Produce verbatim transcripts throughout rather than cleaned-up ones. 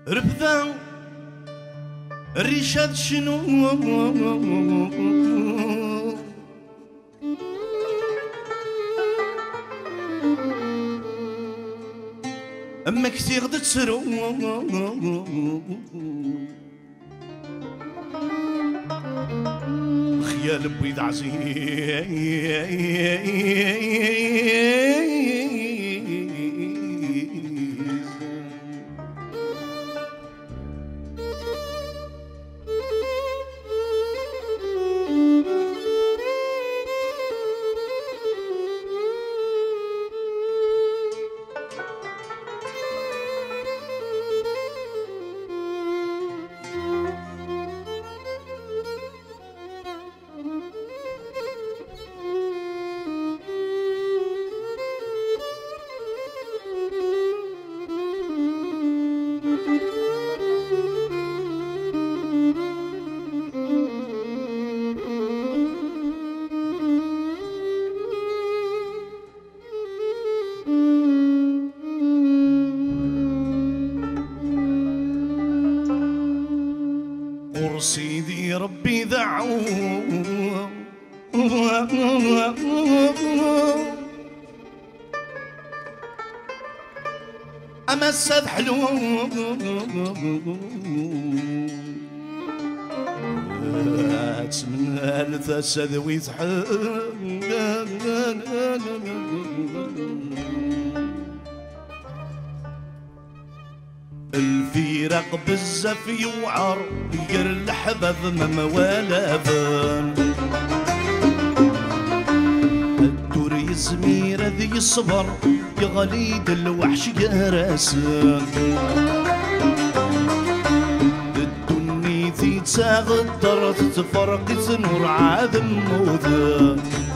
ربذا الريشاد شنو أما كثير تسرو خيال بيض عزيز سيدي ربي دعو أما السد حلو من هالث السد ويتحل الفراق بزاف يوعر غير الحباب ما موالى بان الدور يزمير ذي الصبر يغليد الوحش قراسان الدنيا ذي تغدر تفرق نور عاد موذان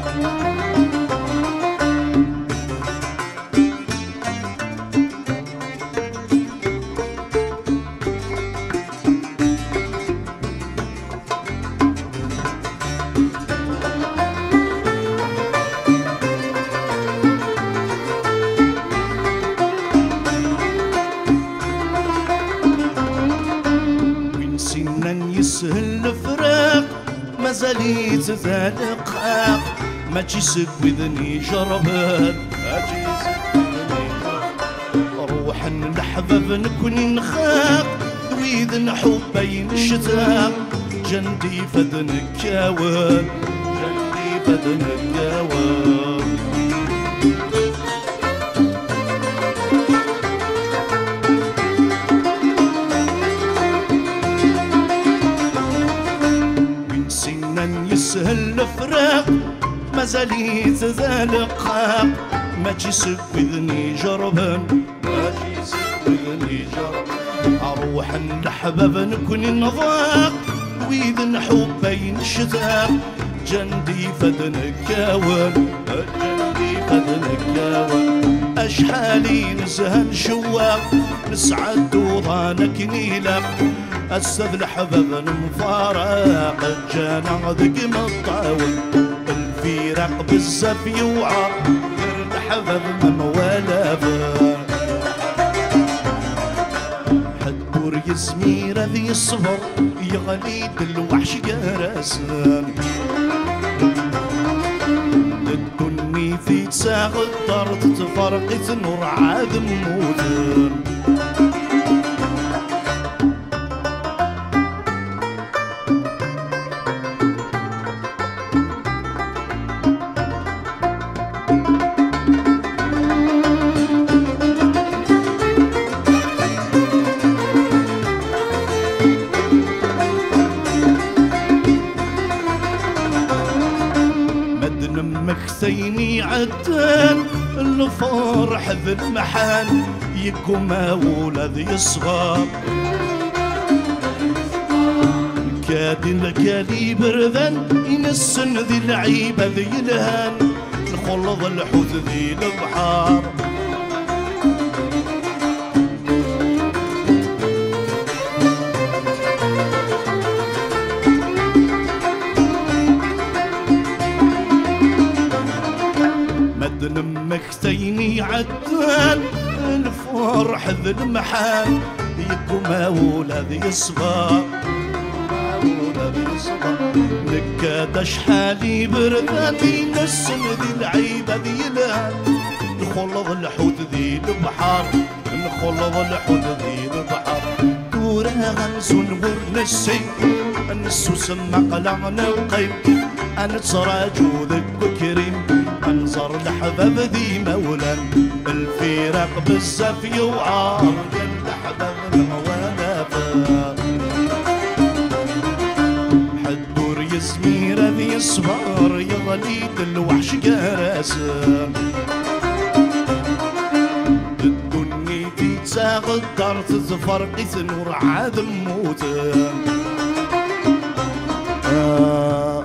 يسهل الفراق ما زاليت ذا لقاق ما تجسك وذني جربان ما تجسك وذني جربان روح الحباب نكون نخاق وإذن حبين الشتاق جندي فدن الكاوان جندي فدن الكاوان يسهل الفراق ما زاليت ذا لقاق ما تجسك وذني جربان ما تجسك وذني جربان أروح الحباب نكون نضاق وإذن حبين الشتاق جندي فدن الكاوان جندي فدن الكاوان أشحالي نزهن شواق نسعد وضانك نيلق أستاذ الحباب المفارق جانا ذق مطاول الفراق بزاف يوعر غير الحباب ما موالى بان حدور يزمير ذي الصبر يغليد الوحش قراسان الدنيا في تساغ الدار تفرقت نور عاد موذان مكثيني عدان الفرح ذي المحال يقوم ولد يصغر كاد الكالي بردان ينسن ذي العيبة ذي الهان نخلط الحوت ذي البحار مكثيني عدان الفرح ذي المحال يكما ولاد يصبر ولاد يصبر نكاد شحالي بردان ينسن ذي العيبة ذي الهان نخلط الحوت ذي البحر نخلط الحوت ذي البحر دورا غنسون ورنسي النسو سما قلعنا وقيم أنا تراجو ذك وكريم أنظر الحباب ذي مولان الفراق بزاف يوعار قال الحباب الموانا حدور يزمير ذي يصبر يغليد الوحش كراسان الدنيا تتساغ الدار تزفر قيس نور عاد الموت آه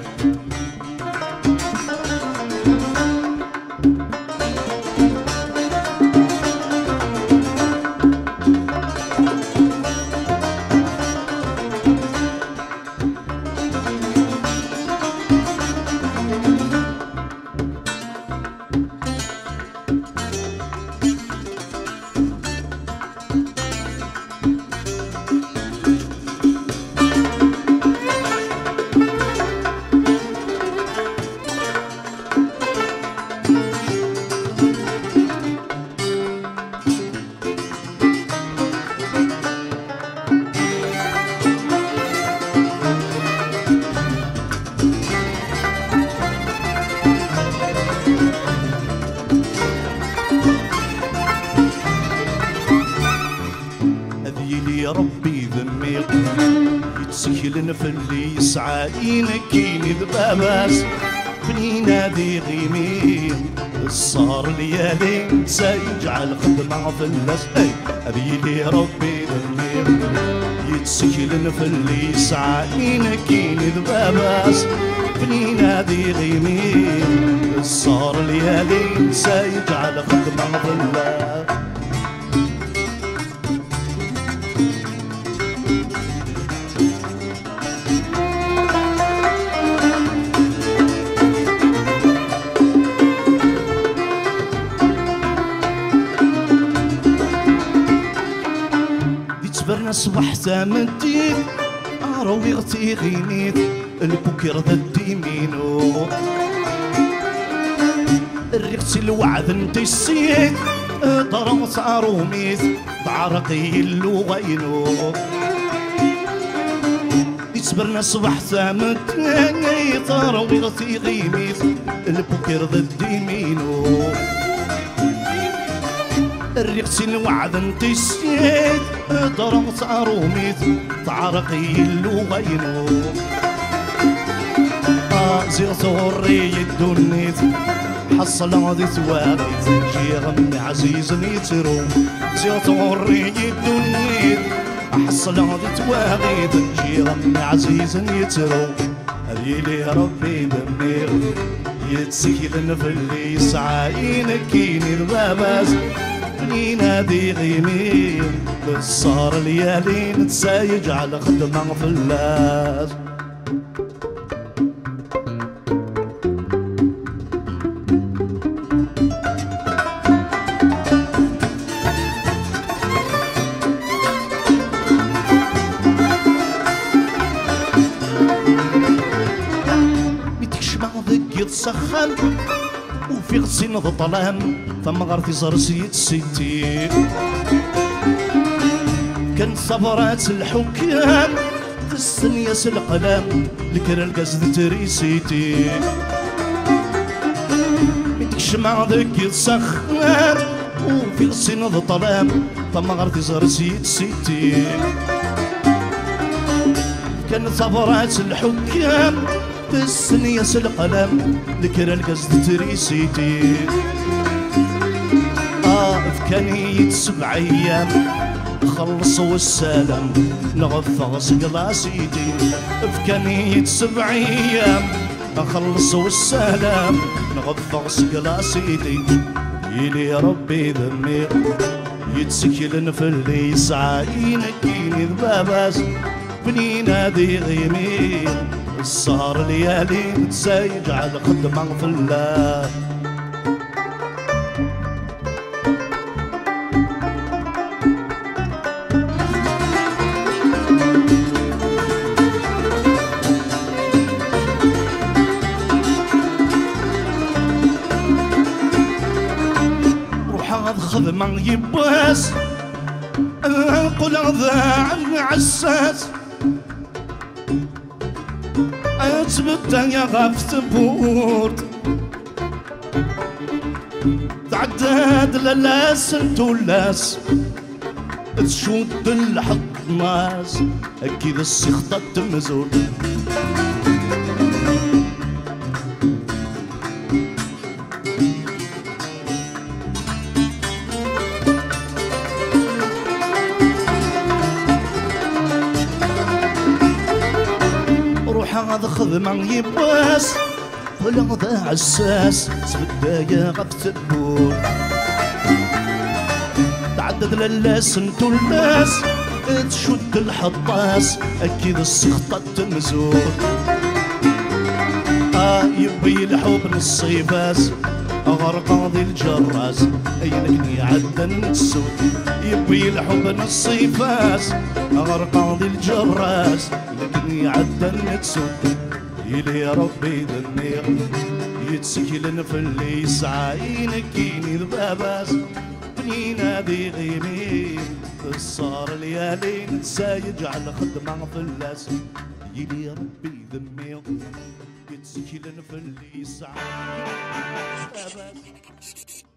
يا ربي ذميق يتسكلن في اللي يسعى ينكيني ذباباس بنينا ذي غيمين الصار ليالي سيجعل خدمة في الناس اي هذي يا ربي ذميق يتسكلن في اللي يسعى ينكيني ذباباس بنينا ذي غيمين الصار ليالي سيجعل خدمة في الناس برنا صبح تامدين أروي غتي غينيت البكر ذا الديمينو الريغتي الوعد انتي السيد ضرمت عروميت بعرقي اللغينو يتبرنا صبح تامدين أروي غتي غينيت البكر ذا الديمينو الريقتي الوعد انتي السيد ضربت عروميت تعرقي اللغينو آه زيغت وري الدنيت حصل غادي تواقيت جي غمي عزيز نيترو زيغت وري الدنيت حصل غادي تواقيت جي غمي عزيز نيترو هذي لي ربي بمير يتسكلن في اللي يسعى ينكيني الباباس بنينا ذي غيمين بالصار ليالي نتسايج على خدمة في اللاس ميتكشمع ذك يتسخن وفي غسين الظلام ثم غرتي زرسيت ستي كان صبرات الحكام تستنيس القلم لكر القصد تريسيتي متكشمع ذاك يتسخر وفي غسين الظلام ثم غرتي زرسيت ستي كان صبرات الحكام تستنيس القلم لكر القصد تريسيتي فكانيت سبع ايام خلصوا السلام نغفص قلاسيتي فكانيت سبع ايام خلصوا السلام نغفص قلاسيتي يلي يا ربي ذمير يتسكلن في اللي يسعى ينكيني ذباباس بنينا ذي غيمين السهر ليالي نتسايج على خدمة في الله خدمة يباس قل ذا عساس أتبدا يا غاف تبورت تعداد للاس انتولاس تشود الحق ناس أكيد السخطة تمزول روح هذا خدمة يباس ولا ذا عساس سبدا غف تبور تعدد للاس انتو الناس تشد الحطاس اكيد السخطة تمزور اه يبي الحب نصيباس غرقاضي الجراس اينكني عدن السود يبي الحب نصيباس غرقاضي الجراس لكني عدن السود يلي ربي ذنير يتسكلن في اللي يسعى ينكيني ذباباس بنينا ذي غيمين صار ليالي نسى يجعل خدمة في اللاس يلي ربي ذنير يتسكلن في اللي يسعى